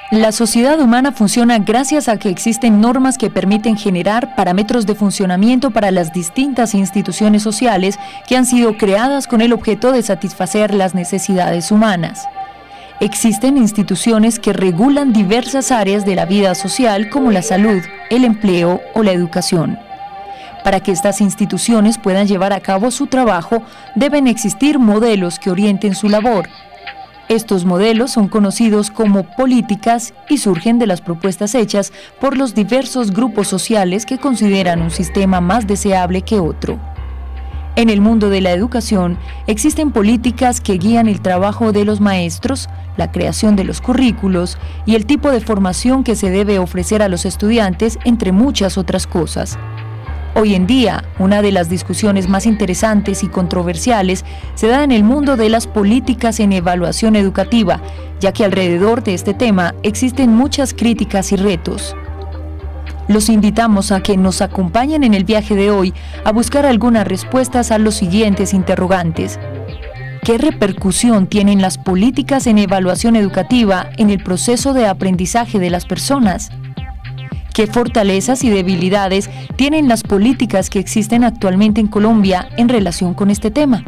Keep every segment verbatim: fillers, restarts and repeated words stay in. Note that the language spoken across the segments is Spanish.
La sociedad humana funciona gracias a que existen normas que permiten generar parámetros de funcionamiento para las distintas instituciones sociales que han sido creadas con el objeto de satisfacer las necesidades humanas. Existen instituciones que regulan diversas áreas de la vida social como la salud, el empleo o la educación. Para que estas instituciones puedan llevar a cabo su trabajo, deben existir modelos que orienten su labor. Estos modelos son conocidos como políticas y surgen de las propuestas hechas por los diversos grupos sociales que consideran un sistema más deseable que otro. En el mundo de la educación existen políticas que guían el trabajo de los maestros, la creación de los currículos y el tipo de formación que se debe ofrecer a los estudiantes, entre muchas otras cosas. Hoy en día, una de las discusiones más interesantes y controversiales se da en el mundo de las políticas en evaluación educativa, ya que alrededor de este tema existen muchas críticas y retos. Los invitamos a que nos acompañen en el viaje de hoy a buscar algunas respuestas a los siguientes interrogantes. ¿Qué repercusión tienen las políticas en evaluación educativa en el proceso de aprendizaje de las personas? ¿Qué fortalezas y debilidades tienen las políticas que existen actualmente en Colombia en relación con este tema?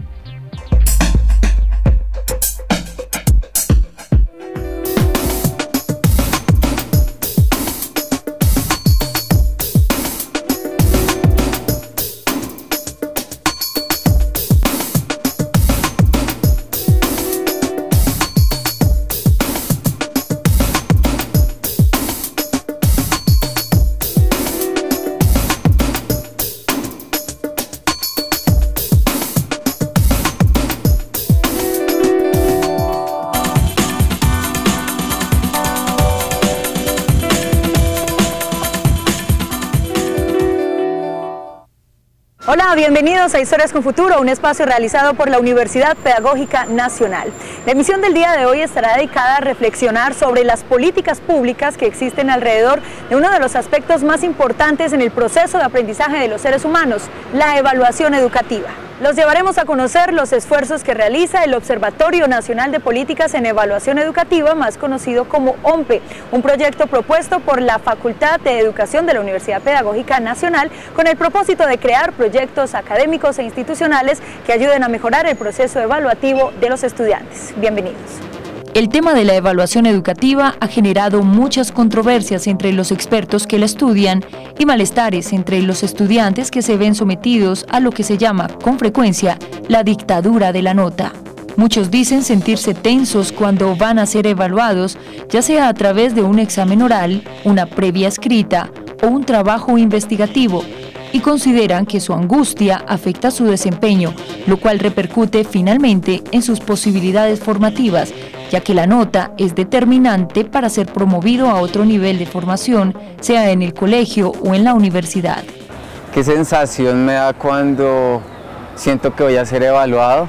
Hola, bienvenidos a Historias con Futuro, un espacio realizado por la Universidad Pedagógica Nacional. La emisión del día de hoy estará dedicada a reflexionar sobre las políticas públicas que existen alrededor de uno de los aspectos más importantes en el proceso de aprendizaje de los seres humanos, la evaluación educativa. Los llevaremos a conocer los esfuerzos que realiza el Observatorio Nacional de Políticas en Evaluación Educativa, más conocido como OMPE, un proyecto propuesto por la Facultad de Educación de la Universidad Pedagógica Nacional con el propósito de crear proyectos académicos e institucionales que ayuden a mejorar el proceso evaluativo de los estudiantes. Bienvenidos. El tema de la evaluación educativa ha generado muchas controversias entre los expertos que la estudian y malestares entre los estudiantes que se ven sometidos a lo que se llama, con frecuencia, la dictadura de la nota. Muchos dicen sentirse tensos cuando van a ser evaluados, ya sea a través de un examen oral, una previa escrita o un trabajo investigativo, y consideran que su angustia afecta su desempeño, lo cual repercute finalmente en sus posibilidades formativas, ya que la nota es determinante para ser promovido a otro nivel de formación, sea en el colegio o en la universidad. ¿Qué sensación me da cuando siento que voy a ser evaluado?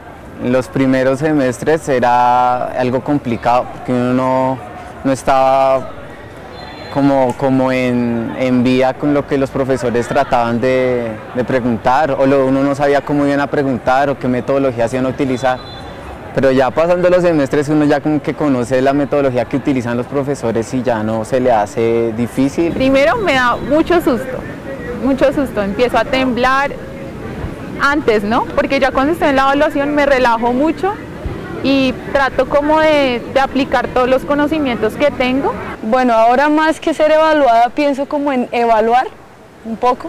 En los primeros semestres era algo complicado, porque uno no, no estaba como, como en, en vía con lo que los profesores trataban de, de preguntar, o lo, uno no sabía cómo iban a preguntar o qué metodologías iban a utilizar. Pero ya pasando los semestres uno ya como que conoce la metodología que utilizan los profesores y ya no se le hace difícil. Primero me da mucho susto, mucho susto, empiezo a temblar antes, ¿no? Porque ya cuando estoy en la evaluación me relajo mucho y trato como de, de aplicar todos los conocimientos que tengo. Bueno, ahora más que ser evaluada pienso como en evaluar un poco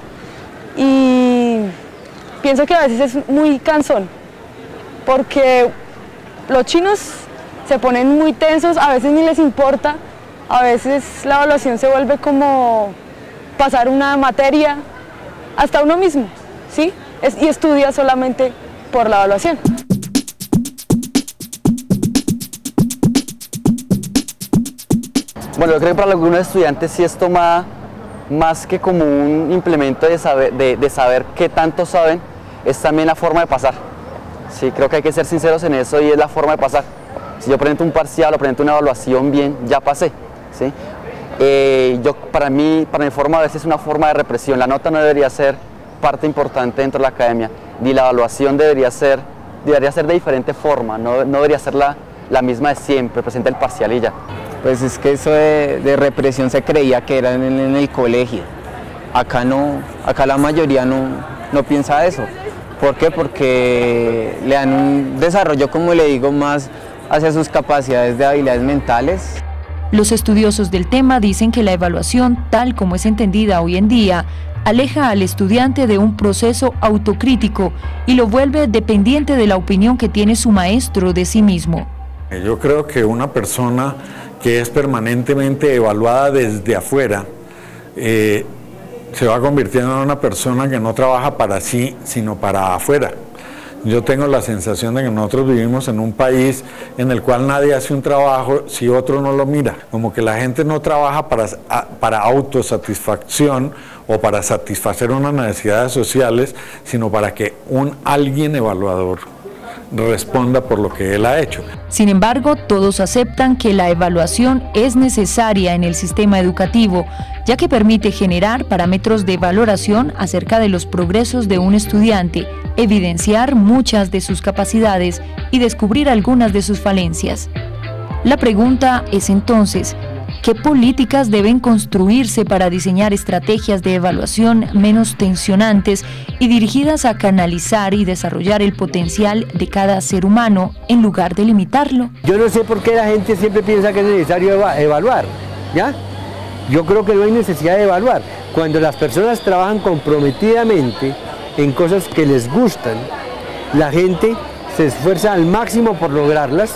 y pienso que a veces es muy cansón porque los chinos se ponen muy tensos, a veces ni les importa, a veces la evaluación se vuelve como pasar una materia, hasta uno mismo, ¿sí? Es, y estudia solamente por la evaluación. Bueno, yo creo que para algunos estudiantes sí es tomada más que como un implemento de saber, de, de saber qué tanto saben, es también la forma de pasar. Sí, creo que hay que ser sinceros en eso y es la forma de pasar. Si yo presento un parcial o presento una evaluación bien, ya pasé. ¿Sí? Eh, yo, para mí, para mi forma a veces es una forma de represión. La nota no debería ser parte importante dentro de la academia, ni la evaluación debería ser, debería ser de diferente forma, no, no debería ser la, la misma de siempre, presenta el parcial y ya. Pues es que eso de, de represión se creía que era en, en el colegio. Acá no, acá la mayoría no, no piensa eso. ¿Por qué? Porque le dan un desarrollo, como le digo, más hacia sus capacidades de habilidades mentales. Los estudiosos del tema dicen que la evaluación, tal como es entendida hoy en día, aleja al estudiante de un proceso autocrítico y lo vuelve dependiente de la opinión que tiene su maestro de sí mismo. Yo creo que una persona que es permanentemente evaluada desde afuera eh, se va convirtiendo en una persona que no trabaja para sí, sino para afuera. Yo tengo la sensación de que nosotros vivimos en un país en el cual nadie hace un trabajo si otro no lo mira. Como que la gente no trabaja para, para autosatisfacción o para satisfacer unas necesidades sociales, sino para que un alguien evaluador responda por lo que él ha hecho. Sin embargo, todos aceptan que la evaluación es necesaria en el sistema educativo, ya que permite generar parámetros de valoración acerca de los progresos de un estudiante, evidenciar muchas de sus capacidades y descubrir algunas de sus falencias. La pregunta es entonces, ¿qué políticas deben construirse para diseñar estrategias de evaluación menos tensionantes y dirigidas a canalizar y desarrollar el potencial de cada ser humano en lugar de limitarlo? Yo no sé por qué la gente siempre piensa que es necesario eva- evaluar, ¿ya? Yo creo que no hay necesidad de evaluar. Cuando las personas trabajan comprometidamente en cosas que les gustan, la gente se esfuerza al máximo por lograrlas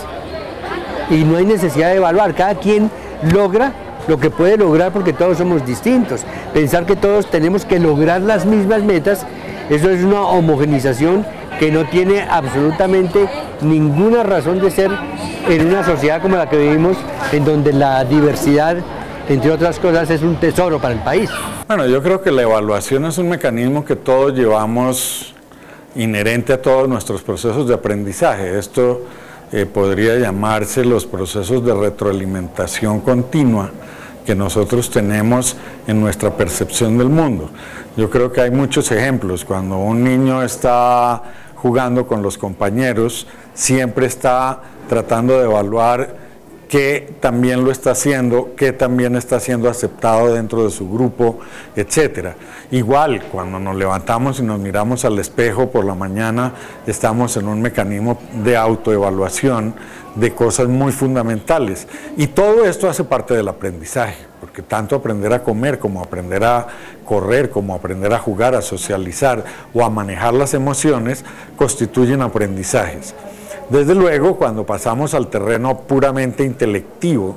y no hay necesidad de evaluar. Cada quien logra lo que puede lograr porque todos somos distintos. Pensar que todos tenemos que lograr las mismas metas, eso es una homogenización que no tiene absolutamente ninguna razón de ser en una sociedad como la que vivimos, en donde la diversidad, entre otras cosas, es un tesoro para el país. Bueno, yo creo que la evaluación es un mecanismo que todos llevamos inherente a todos nuestros procesos de aprendizaje. Esto eh, podría llamarse los procesos de retroalimentación continua que nosotros tenemos en nuestra percepción del mundo. Yo creo que hay muchos ejemplos. Cuando un niño está jugando con los compañeros, siempre está tratando de evaluar qué también lo está haciendo, qué también está siendo aceptado dentro de su grupo, etcétera. Igual, cuando nos levantamos y nos miramos al espejo por la mañana, estamos en un mecanismo de autoevaluación de cosas muy fundamentales. Y todo esto hace parte del aprendizaje, porque tanto aprender a comer, como aprender a correr, como aprender a jugar, a socializar o a manejar las emociones, constituyen aprendizajes. Desde luego, cuando pasamos al terreno puramente intelectivo,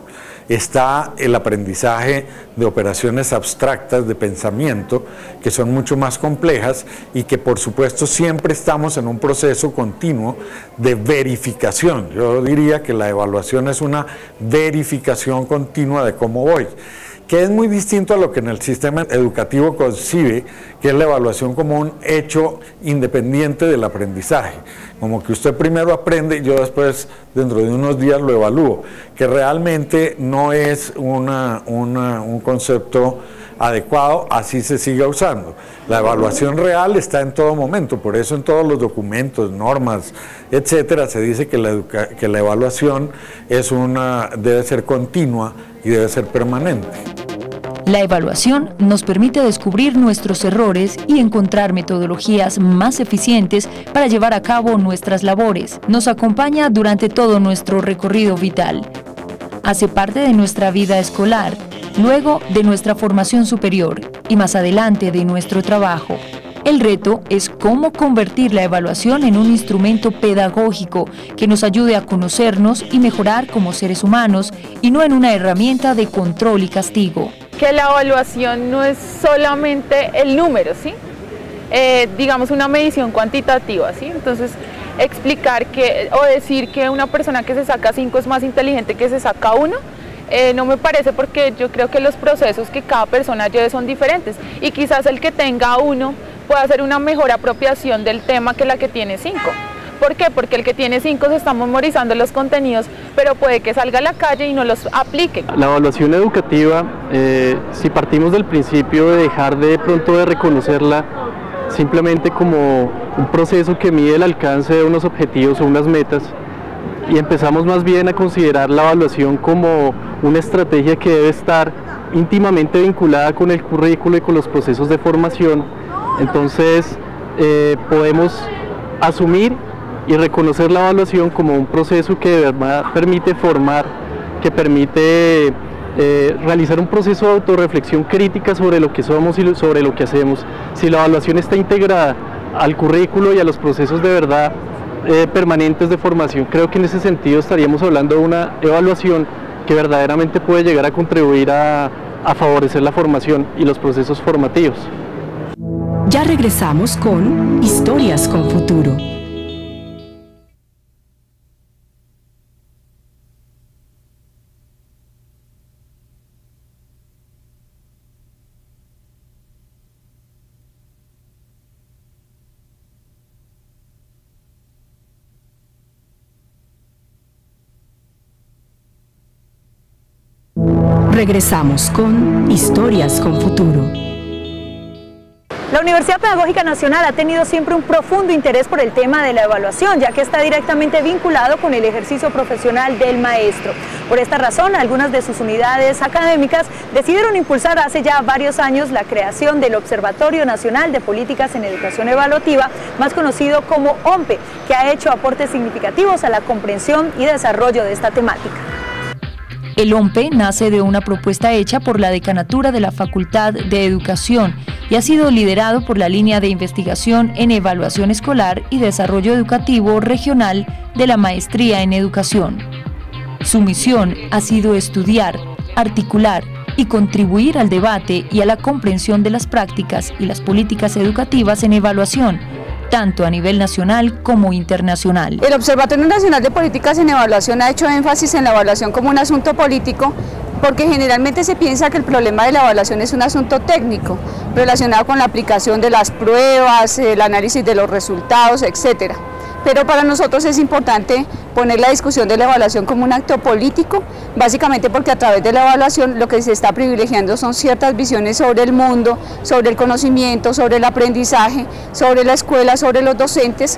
está el aprendizaje de operaciones abstractas de pensamiento, que son mucho más complejas y que por supuesto siempre estamos en un proceso continuo de verificación. Yo diría que la evaluación es una verificación continua de cómo voy, que es muy distinto a lo que en el sistema educativo concibe, que es la evaluación como un hecho independiente del aprendizaje. Como que usted primero aprende y yo después, dentro de unos días, lo evalúo, que realmente no es una, una, un concepto adecuado, así se siga usando. La evaluación real está en todo momento, por eso en todos los documentos, normas, etcétera, se dice que la, educa que la evaluación es una, debe ser continua y debe ser permanente. La evaluación nos permite descubrir nuestros errores y encontrar metodologías más eficientes para llevar a cabo nuestras labores. Nos acompaña durante todo nuestro recorrido vital. Hace parte de nuestra vida escolar, luego de nuestra formación superior y más adelante de nuestro trabajo. El reto es cómo convertir la evaluación en un instrumento pedagógico que nos ayude a conocernos y mejorar como seres humanos y no en una herramienta de control y castigo. Que la evaluación no es solamente el número, ¿sí? Eh, digamos una medición cuantitativa, ¿sí? Entonces, explicar que, o decir que una persona que se saca cinco es más inteligente que se saca uno, eh, no me parece, porque yo creo que los procesos que cada persona lleve son diferentes y quizás el que tenga uno pueda hacer una mejor apropiación del tema que la que tiene cinco. ¿Por qué? Porque el que tiene cinco se está memorizando los contenidos, pero puede que salga a la calle y no los aplique. La evaluación educativa, eh, si partimos del principio de dejar de pronto de reconocerla simplemente como un proceso que mide el alcance de unos objetivos o unas metas, y empezamos más bien a considerar la evaluación como una estrategia que debe estar íntimamente vinculada con el currículo y con los procesos de formación. Entonces eh, podemos asumir y reconocer la evaluación como un proceso que de verdad permite formar, que permite eh, realizar un proceso de autorreflexión crítica sobre lo que somos y sobre lo que hacemos. Si la evaluación está integrada al currículo y a los procesos de verdad eh, permanentes de formación, creo que en ese sentido estaríamos hablando de una evaluación que verdaderamente puede llegar a contribuir a, a favorecer la formación y los procesos formativos. Ya regresamos con Historias con Futuro. Regresamos con Historias con Futuro. La Universidad Pedagógica Nacional ha tenido siempre un profundo interés por el tema de la evaluación, ya que está directamente vinculado con el ejercicio profesional del maestro. Por esta razón, algunas de sus unidades académicas decidieron impulsar hace ya varios años la creación del Observatorio Nacional de Políticas en Educación Evaluativa, más conocido como OMPE, que ha hecho aportes significativos a la comprensión y desarrollo de esta temática. El OMPE nace de una propuesta hecha por la Decanatura de la Facultad de Educación y ha sido liderado por la línea de investigación en evaluación escolar y desarrollo educativo regional de la Maestría en Educación. Su misión ha sido estudiar, articular y contribuir al debate y a la comprensión de las prácticas y las políticas educativas en evaluación, tanto a nivel nacional como internacional. El Observatorio Nacional de Políticas en Evaluación ha hecho énfasis en la evaluación como un asunto político, porque generalmente se piensa que el problema de la evaluación es un asunto técnico, relacionado con la aplicación de las pruebas, el análisis de los resultados, etcétera. Pero para nosotros es importante poner la discusión de la evaluación como un acto político, básicamente porque a través de la evaluación lo que se está privilegiando son ciertas visiones sobre el mundo, sobre el conocimiento, sobre el aprendizaje, sobre la escuela, sobre los docentes.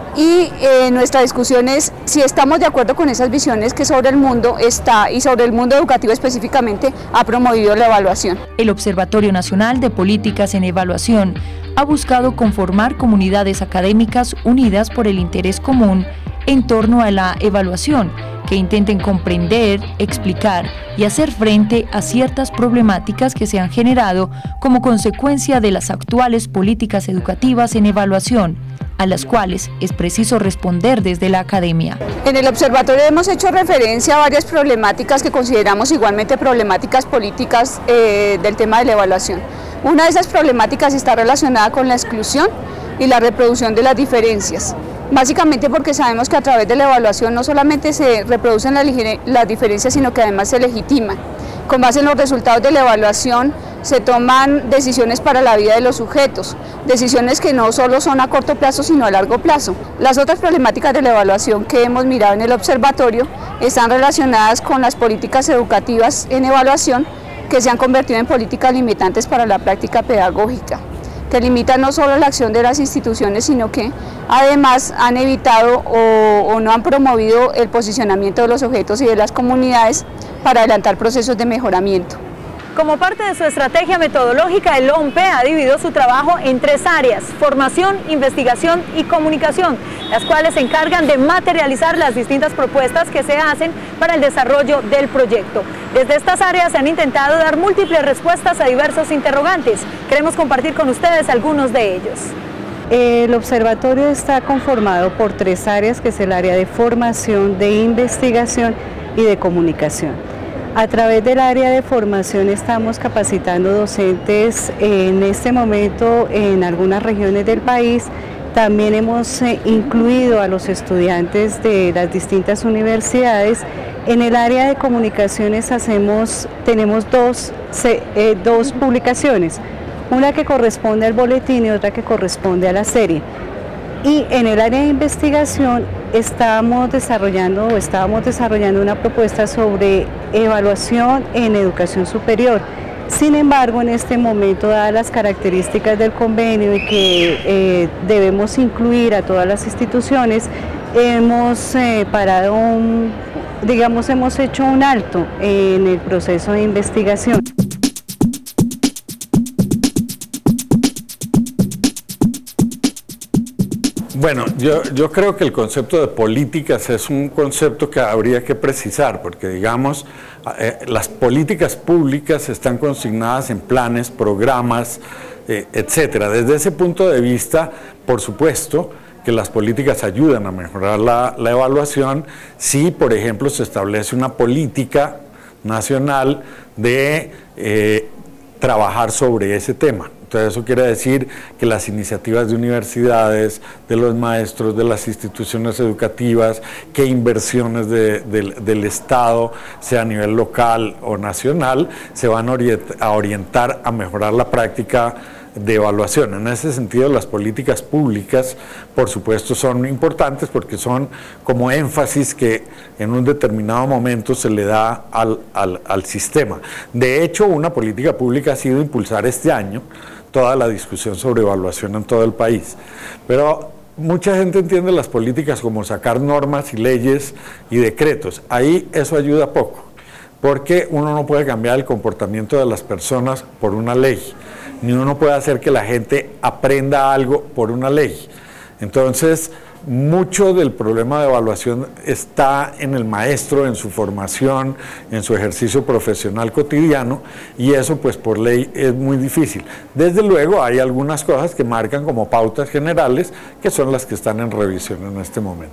Y eh, nuestra discusión es si estamos de acuerdo con esas visiones que sobre el mundo está y sobre el mundo educativo específicamente ha promovido la evaluación. El Observatorio Nacional de Políticas en Evaluación ha buscado conformar comunidades académicas unidas por el interés común en torno a la evaluación, que intenten comprender, explicar y hacer frente a ciertas problemáticas que se han generado como consecuencia de las actuales políticas educativas en evaluación, a las cuales es preciso responder desde la academia. En el observatorio hemos hecho referencia a varias problemáticas que consideramos igualmente problemáticas políticas eh, del tema de la evaluación. Una de esas problemáticas está relacionada con la exclusión y la reproducción de las diferencias. Básicamente porque sabemos que a través de la evaluación no solamente se reproducen las, las diferencias, sino que además se legitiman. Con base en los resultados de la evaluación se toman decisiones para la vida de los sujetos, decisiones que no solo son a corto plazo sino a largo plazo. Las otras problemáticas de la evaluación que hemos mirado en el observatorio están relacionadas con las políticas educativas en evaluación que se han convertido en políticas limitantes para la práctica pedagógica, que limitan no solo la acción de las instituciones, sino que además han evitado o, o no han promovido el posicionamiento de los objetos y de las comunidades para adelantar procesos de mejoramiento. Como parte de su estrategia metodológica, el OMPE ha dividido su trabajo en tres áreas: formación, investigación y comunicación, las cuales se encargan de materializar las distintas propuestas que se hacen para el desarrollo del proyecto. Desde estas áreas se han intentado dar múltiples respuestas a diversos interrogantes. Queremos compartir con ustedes algunos de ellos. El observatorio está conformado por tres áreas, que es el área de formación, de investigación y de comunicación. A través del área de formación estamos capacitando docentes en este momento en algunas regiones del país. También hemos incluido a los estudiantes de las distintas universidades. En el área de comunicaciones hacemos, tenemos dos, eh, dos publicaciones, una que corresponde al boletín y otra que corresponde a la serie. Y en el área de investigación estamos desarrollando o estábamos desarrollando una propuesta sobre evaluación en educación superior. Sin embargo, en este momento, dadas las características del convenio y que eh, debemos incluir a todas las instituciones, hemos eh, parado, un, digamos, hemos hecho un alto en el proceso de investigación. Bueno, yo, yo creo que el concepto de políticas es un concepto que habría que precisar, porque digamos, eh, las políticas públicas están consignadas en planes, programas, eh, etcétera. Desde ese punto de vista, por supuesto, que las políticas ayudan a mejorar la, la evaluación si, por ejemplo, se establece una política nacional de eh, trabajar sobre ese tema. Entonces eso quiere decir que las iniciativas de universidades, de los maestros, de las instituciones educativas, que inversiones de, de, del Estado, sea a nivel local o nacional, se van a orientar a mejorar la práctica de evaluación. En ese sentido, las políticas públicas, por supuesto, son importantes porque son como énfasis que en un determinado momento se le da al, al, al sistema. De hecho, una política pública ha sido impulsar este año toda la discusión sobre evaluación en todo el país. Pero mucha gente entiende las políticas como sacar normas y leyes y decretos. Ahí eso ayuda poco, porque uno no puede cambiar el comportamiento de las personas por una ley, ni uno puede hacer que la gente aprenda algo por una ley. Entonces, mucho del problema de evaluación está en el maestro, en su formación, en su ejercicio profesional cotidiano, y eso pues por ley es muy difícil. Desde luego hay algunas cosas que marcan como pautas generales, que son las que están en revisión en este momento.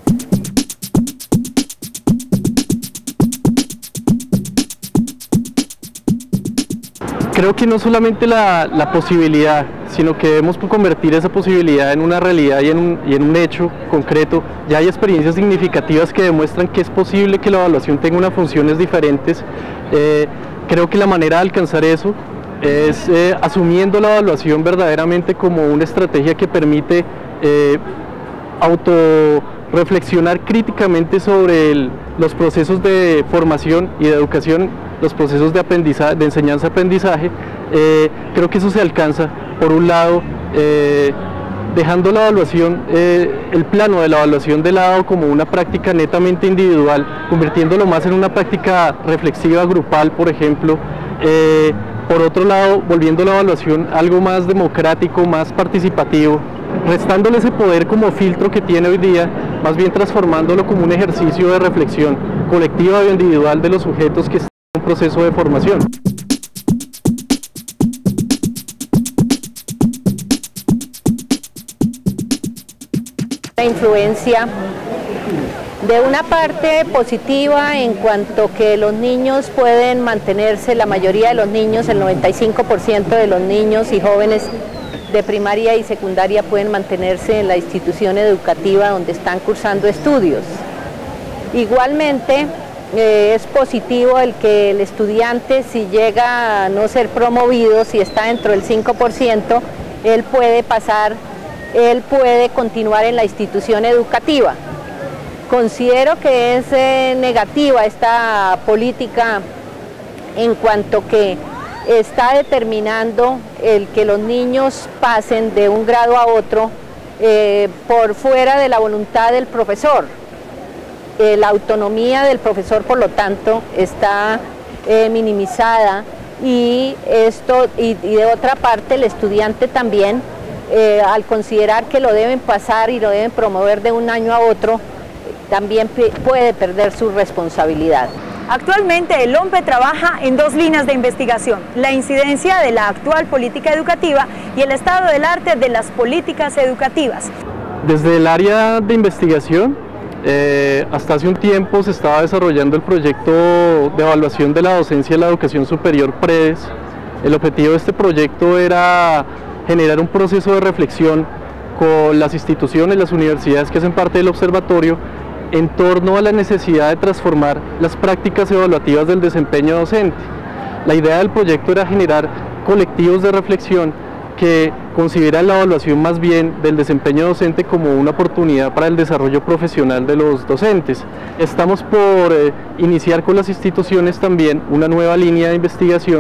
Creo que no solamente la, la posibilidad, sino que debemos convertir esa posibilidad en una realidad y en un, y en un hecho concreto. Ya hay experiencias significativas que demuestran que es posible que la evaluación tenga unas funciones diferentes. Eh, creo que la manera de alcanzar eso es eh, asumiendo la evaluación verdaderamente como una estrategia que permite eh, autorreflexionar críticamente sobre el, los procesos de formación y de educación, los procesos de aprendizaje, de enseñanza-aprendizaje. Eh, creo que eso se alcanza, por un lado, eh, dejando la evaluación, eh, el plano de la evaluación de lado como una práctica netamente individual, convirtiéndolo más en una práctica reflexiva grupal, por ejemplo. Eh, por otro lado, volviendo la evaluación algo más democrático, más participativo, restándole ese poder como filtro que tiene hoy día, más bien transformándolo como un ejercicio de reflexión colectiva o individual de los sujetos que están en un proceso de formación. La influencia de una parte positiva en cuanto que los niños pueden mantenerse, la mayoría de los niños, el noventa y cinco por ciento de los niños y jóvenes de primaria y secundaria pueden mantenerse en la institución educativa donde están cursando estudios. Igualmente, eh, es positivo el que el estudiante, si llega a no ser promovido, si está dentro del cinco por ciento, él puede pasar, él puede continuar en la institución educativa. Considero que es eh, negativa esta política en cuanto que está determinando el que los niños pasen de un grado a otro eh, por fuera de la voluntad del profesor. Eh, la autonomía del profesor, por lo tanto, está eh, minimizada y, esto, y, y de otra parte el estudiante también, eh, al considerar que lo deben pasar y lo deben promover de un año a otro, también puede perder su responsabilidad. Actualmente el OMPE trabaja en dos líneas de investigación: la incidencia de la actual política educativa y el estado del arte de las políticas educativas. Desde el área de investigación, eh, hasta hace un tiempo se estaba desarrollando el proyecto de evaluación de la docencia de la educación superior PREDES. El objetivo de este proyecto era generar un proceso de reflexión con las instituciones, las universidades que hacen parte del observatorio, en torno a la necesidad de transformar las prácticas evaluativas del desempeño docente. La idea del proyecto era generar colectivos de reflexión que consideran la evaluación más bien del desempeño docente como una oportunidad para el desarrollo profesional de los docentes. Estamos por eh, iniciar con las instituciones también una nueva línea de investigación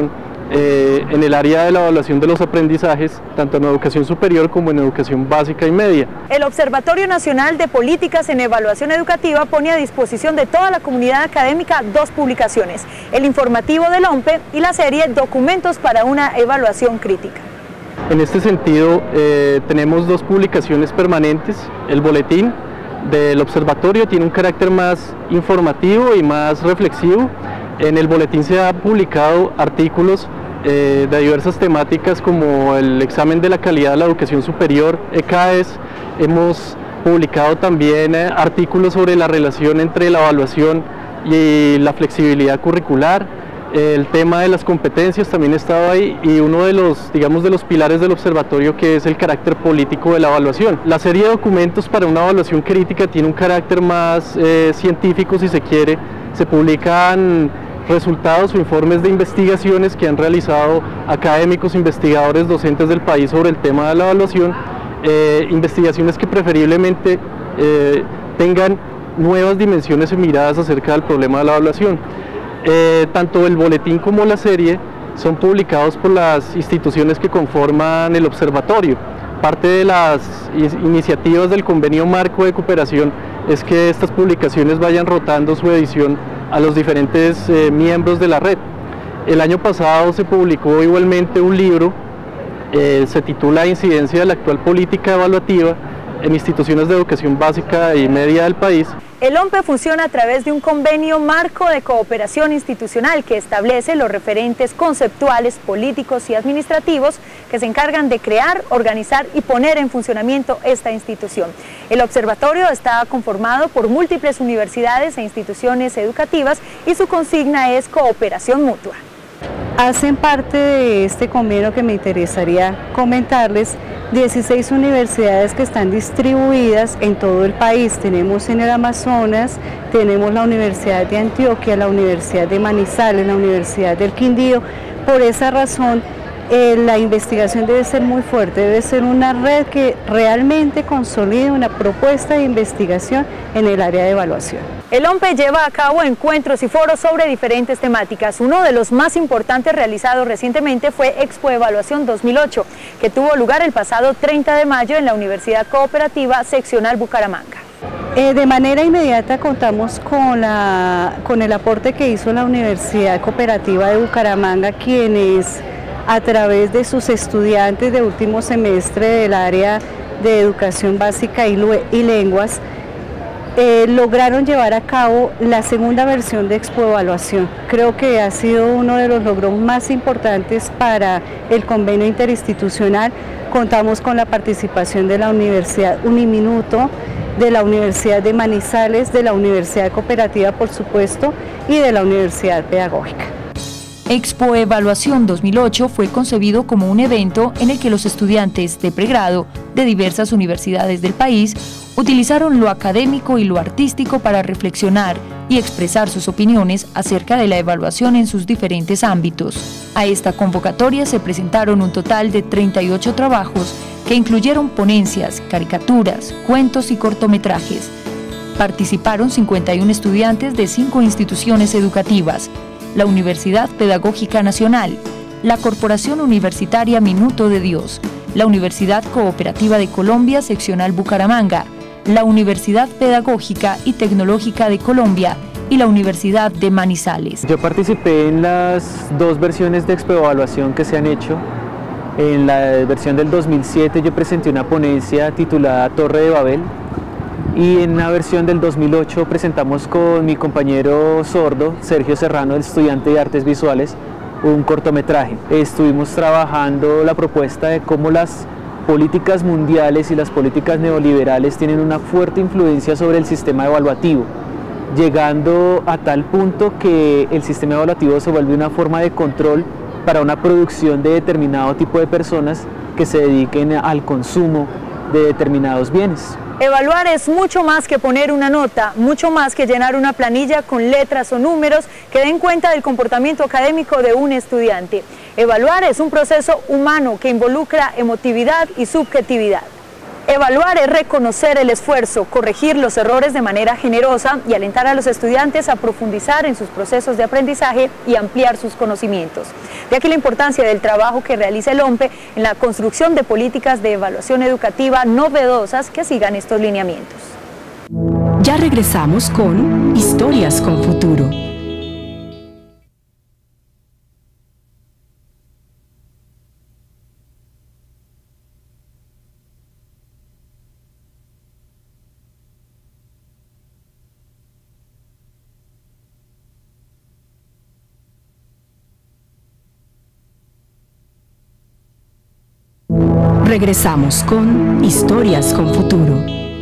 eh, en el área de la evaluación de los aprendizajes, tanto en educación superior como en educación básica y media. El Observatorio Nacional de Políticas en Evaluación Educativa pone a disposición de toda la comunidad académica dos publicaciones, el informativo del OMPE y la serie Documentos para una Evaluación Crítica. En este sentido, eh, tenemos dos publicaciones permanentes. El boletín del observatorio tiene un carácter más informativo y más reflexivo. En el boletín se han publicado artículos eh, de diversas temáticas como el examen de la calidad de la educación superior, E C A E S. Hemos publicado también eh, artículos sobre la relación entre la evaluación y la flexibilidad curricular. El tema de las competencias también ha estado ahí, y uno de los, digamos, de los pilares del observatorio, que es el carácter político de la evaluación. La serie de documentos para una evaluación crítica tiene un carácter más eh, científico, si se quiere. Se publican resultados o informes de investigaciones que han realizado académicos, investigadores, docentes del país sobre el tema de la evaluación, eh, investigaciones que preferiblemente eh, tengan nuevas dimensiones y miradas acerca del problema de la evaluación. Eh, tanto el boletín como la serie son publicados por las instituciones que conforman el observatorio. Parte de las iniciativas del convenio marco de cooperación es que estas publicaciones vayan rotando su edición a los diferentes eh, miembros de la red. El año pasado se publicó igualmente un libro, eh, se titula Incidencia de la actual política evaluativa en instituciones de educación básica y media del país. El OMPE funciona a través de un convenio marco de cooperación institucional que establece los referentes conceptuales, políticos y administrativos que se encargan de crear, organizar y poner en funcionamiento esta institución. El observatorio está conformado por múltiples universidades e instituciones educativas y su consigna es cooperación mutua. Hacen parte de este convenio que me interesaría comentarles dieciséis universidades que están distribuidas en todo el país. Tenemos en el Amazonas, tenemos la Universidad de Antioquia, la Universidad de Manizales, la Universidad del Quindío. Por esa razón, eh, la investigación debe ser muy fuerte, debe ser una red que realmente consolide una propuesta de investigación en el área de evaluación. El OMPE lleva a cabo encuentros y foros sobre diferentes temáticas. Uno de los más importantes realizados recientemente fue Expo Evaluación dos mil ocho, que tuvo lugar el pasado treinta de mayo en la Universidad Cooperativa Seccional Bucaramanga. Eh, de manera inmediata contamos con, la, con el aporte que hizo la Universidad Cooperativa de Bucaramanga, quienes a través de sus estudiantes de último semestre del área de educación básica y, y lenguas, Eh, lograron llevar a cabo la segunda versión de Expo Evaluación. Creo que ha sido uno de los logros más importantes para el convenio interinstitucional. Contamos con la participación de la Universidad Uniminuto, de la Universidad de Manizales, de la Universidad Cooperativa, por supuesto, y de la Universidad Pedagógica. Expo Evaluación dos mil ocho fue concebido como un evento en el que los estudiantes de pregrado de diversas universidades del país utilizaron lo académico y lo artístico para reflexionar y expresar sus opiniones acerca de la evaluación en sus diferentes ámbitos. A esta convocatoria se presentaron un total de treinta y ocho trabajos que incluyeron ponencias, caricaturas, cuentos y cortometrajes. Participaron cincuenta y uno estudiantes de cinco instituciones educativas: la Universidad Pedagógica Nacional, la Corporación Universitaria Minuto de Dios, la Universidad Cooperativa de Colombia Seccional Bucaramanga, la Universidad Pedagógica y Tecnológica de Colombia y la Universidad de Manizales. Yo participé en las dos versiones de Expo Evaluación que se han hecho. En la versión del dos mil siete yo presenté una ponencia titulada Torre de Babel, y en la versión del dos mil ocho presentamos con mi compañero sordo, Sergio Serrano, el estudiante de Artes Visuales, un cortometraje. Estuvimos trabajando la propuesta de cómo las políticas mundiales y las políticas neoliberales tienen una fuerte influencia sobre el sistema evaluativo, llegando a tal punto que el sistema evaluativo se vuelve una forma de control para una producción de determinado tipo de personas que se dediquen al consumo de determinados bienes. Evaluar es mucho más que poner una nota, mucho más que llenar una planilla con letras o números que den cuenta del comportamiento académico de un estudiante. Evaluar es un proceso humano que involucra emotividad y subjetividad. Evaluar es reconocer el esfuerzo, corregir los errores de manera generosa y alentar a los estudiantes a profundizar en sus procesos de aprendizaje y ampliar sus conocimientos. De aquí la importancia del trabajo que realiza el OMPE en la construcción de políticas de evaluación educativa novedosas que sigan estos lineamientos. Ya regresamos con Historias con Futuro. Regresamos con Historias con Futuro.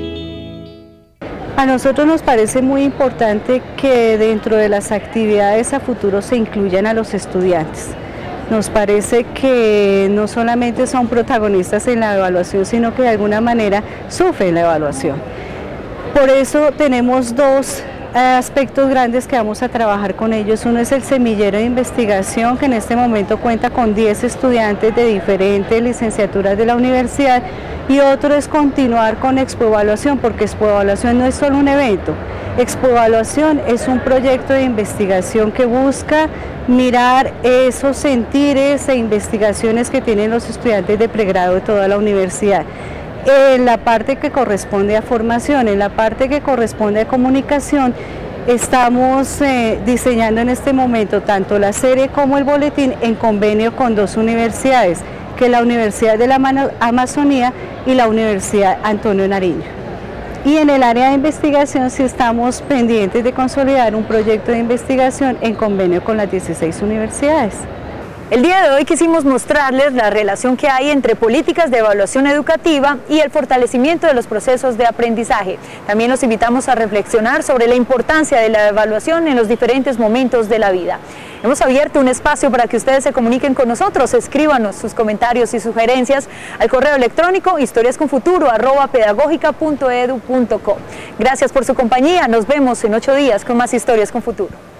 A nosotros nos parece muy importante que dentro de las actividades a futuro se incluyan a los estudiantes. Nos parece que no solamente son protagonistas en la evaluación, sino que de alguna manera sufren la evaluación. Por eso tenemos dos aspectos grandes que vamos a trabajar con ellos. Uno es el semillero de investigación, que en este momento cuenta con diez estudiantes de diferentes licenciaturas de la universidad, y otro es continuar con Expoevaluación, porque Expoevaluación no es solo un evento. Expoevaluación es un proyecto de investigación que busca mirar esos sentires e investigaciones que tienen los estudiantes de pregrado de toda la universidad. En la parte que corresponde a formación, en la parte que corresponde a comunicación, estamos eh, diseñando en este momento tanto la serie como el boletín en convenio con dos universidades, que es la Universidad de la Amazonía y la Universidad Antonio Nariño. Y en el área de investigación sí estamos pendientes de consolidar un proyecto de investigación en convenio con las dieciséis universidades. El día de hoy quisimos mostrarles la relación que hay entre políticas de evaluación educativa y el fortalecimiento de los procesos de aprendizaje. También los invitamos a reflexionar sobre la importancia de la evaluación en los diferentes momentos de la vida. Hemos abierto un espacio para que ustedes se comuniquen con nosotros. Escríbanos sus comentarios y sugerencias al correo electrónico historiasconfuturo arroba pedagógica punto edu punto co. Gracias por su compañía. Nos vemos en ocho días con más Historias con Futuro.